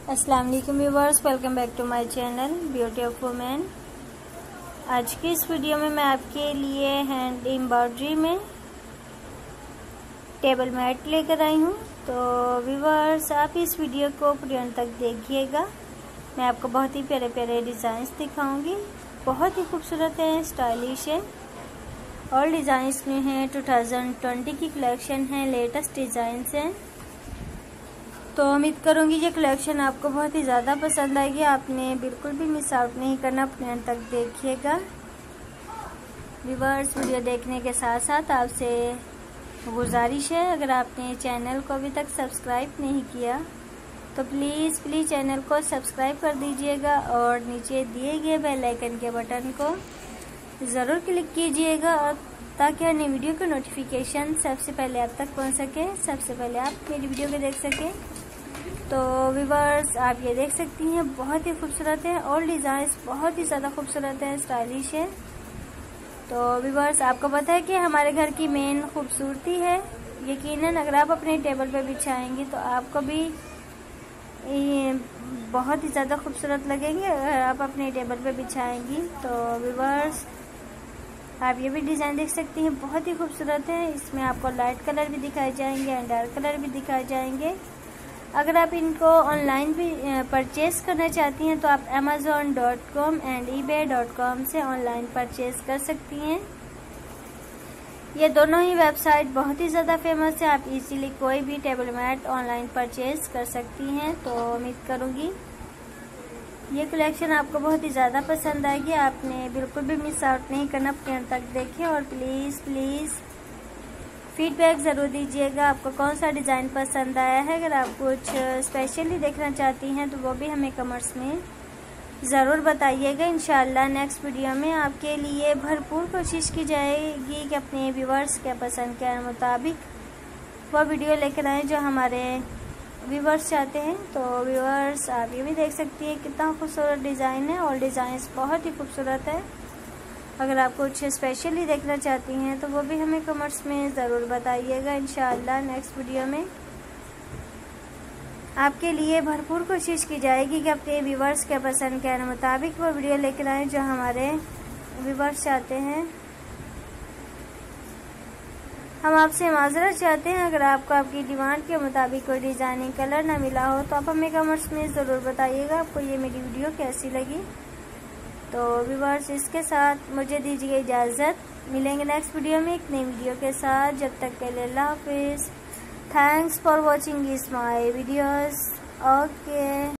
अस्सलाम वालेकुम viewers, welcome back to my channel beauty of women. आज की इस वीडियो में मैं आपके लिए हैंड एम्ब्रॉयडरी में टेबल मैट लेकर आई हूँ। तो व्यूअर्स, आप इस वीडियो को पूरे अंत तक देखिएगा। मैं आपको बहुत ही प्यारे प्यारे डिज़ाइंस दिखाऊंगी। बहुत ही खूबसूरत है, स्टाइलिश है और डिज़ाइंस में है 2020 की कलेक्शन है, लेटेस्ट डिज़ाइंस हैं। तो उम्मीद करूंगी ये कलेक्शन आपको बहुत ही ज़्यादा पसंद आएगी। आपने बिल्कुल भी मिस आउट नहीं करना, अपने अंत तक देखिएगा। व्यूअर्स, वीडियो देखने के साथ साथ आपसे गुजारिश है, अगर आपने चैनल को अभी तक सब्सक्राइब नहीं किया तो प्लीज़ चैनल को सब्सक्राइब कर दीजिएगा और नीचे दिए गए बेल आइकन के बटन को ज़रूर क्लिक कीजिएगा और ताकि हर नई वीडियो का नोटिफिकेशन सबसे पहले आप तक पहुंच सके, सबसे पहले आप मेरी वीडियो को देख सकें। तो व्यूअर्स, आप ये देख सकती हैं, बहुत ही खूबसूरत है और डिज़ाइंस बहुत ही ज़्यादा खूबसूरत है, स्टाइलिश है। तो व्यूअर्स, आपको पता है कि हमारे घर की मेन खूबसूरती है। यकीनन अगर आप अपने टेबल पे बिछाएंगी तो आपको भी बहुत ही ज़्यादा खूबसूरत लगेंगे अगर आप अपने टेबल पे बिछाएंगी। तो व्यूअर्स, आप ये भी डिज़ाइन देख सकती हैं, बहुत ही खूबसूरत है। इसमें आपको लाइट कलर भी दिखाए जाएंगे एंड डार्क कलर भी दिखाए जाएंगे। अगर आप इनको ऑनलाइन भी परचेज करना चाहती हैं तो आप amazon.com एंड ebay.com से ऑनलाइन परचेज कर सकती हैं। ये दोनों ही वेबसाइट बहुत ही ज़्यादा फेमस है। आप इजीली कोई भी टेबल मैट ऑनलाइन परचेज कर सकती हैं। तो उम्मीद करूँगी ये कलेक्शन आपको बहुत ही ज़्यादा पसंद आएगी। आपने बिल्कुल भी मिस आउट नहीं करना, अपने अंत तक देखें और प्लीज़ फीडबैक ज़रूर दीजिएगा, आपको कौन सा डिज़ाइन पसंद आया है। अगर आप कुछ स्पेशली देखना चाहती हैं तो वो भी हमें कमेंट्स में ज़रूर बताइएगा। इंशाल्लाह नेक्स्ट वीडियो में आपके लिए भरपूर कोशिश की जाएगी कि अपने व्यूवर्स के पसंद के मुताबिक वो वीडियो लेकर आएँ जो हमारे व्यूवर्स चाहते हैं। तो व्यूवर्स, आप ये भी देख सकती हैं कितना खूबसूरत डिज़ाइन है और डिज़ाइंस बहुत ही खूबसूरत है। अगर आप कुछ स्पेशली देखना चाहती हैं तो वो भी हमें कमेंट्स में ज़रूर बताइएगा। इंशाअल्लाह नेक्स्ट वीडियो में आपके लिए भरपूर कोशिश की जाएगी कि अपने व्यूवर्स के पसंद के मुताबिक वो वीडियो लेकर आएँ जो हमारे व्यूवर्स चाहते हैं। हम आपसे माजरत चाहते हैं अगर आपको आपकी डिमांड के मुताबिक कोई डिज़ाइनिंग कलर ना मिला हो तो आप हमें कमेंट्स में ज़रूर बताइएगा आपको ये मेरी वीडियो कैसी लगी। तो व्यूअर्स, इसके साथ मुझे दीजिए इजाज़त। मिलेंगे नेक्स्ट वीडियो में एक नई वीडियो के साथ। जब तक के लिए अल्लाह हाफिज़। Thanks for watching this my videos. Okay.